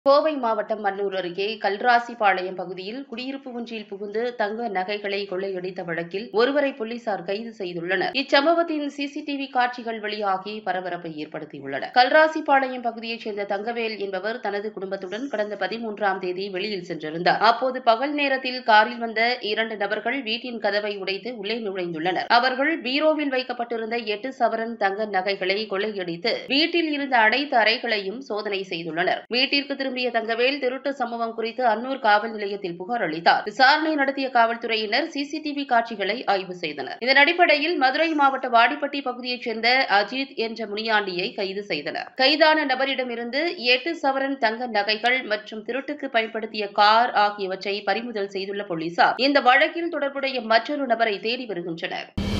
கோவை மாவட்டம் மன்னூர் அருகே கல்ராசிபாளையம் பகுதியில் குடியிருப்பு ஒன்றில் புகுந்து தங்க நகைகளை கொள்ளையடித்த வழக்கில் ஒருவரை போலீசார் கைது செய்துள்ளனர். இச்சம்பவத்தின் CCTV காட்சிகள் வெளியாகி பரபரப்பை ஏற்படுத்தியுள்ளன. கல்ராசிபாளையம் பகுதியைச் சேர்ந்த தங்கவேல் என்பவர் தனது குடும்பத்துடன் கடந்த 13ஆம் தேதி வெளியில் சென்றிருந்தார். அப்போது பகல் நேரத்தில் காரில் வந்த 2 நபர்கள் வீட்டின் கதவை உடைத்து உள்ளே நுழைந்துள்ளனர். அவர்கள் பீரோவில் வைக்கப்பட்டிருந்த 8 சவரன் தங்க நகைகளை கொள்ளையடித்து வீட்டில் இருந்த அனைத்து அறைகளையும் சோதனை செய்துள்ளனர். வீட்டிற்கு திரும்பிய தங்கவேல் திருட்டு சம்பவம் குறித்து அன்னூர் காவல் நிலையத்தில் புகார் அளித்தார். விசாரணை நடத்திய காவல்துறையினர் CCTV காட்சிகளை ஆய்வு செய்தனர். இதன் அடிப்படையில் மதுரை மாவட்ட வாடிப்பட்டி பகுதியைச் சேர்ந்த அஜித் என்ற முனியாண்டியை கைது செய்தனர். கைதான நபரிடமிருந்து 8 சவரன் தங்க நகைகள் மற்றும் திருட்டுக்கு பயன்படுத்திய கார் ஆகியவற்றை பறிமுதல் செய்துள்ள போலீசார் இந்த வழக்கில் தொடர்புடைய மற்றொரு நபரை தேடி வருகின்றனர்.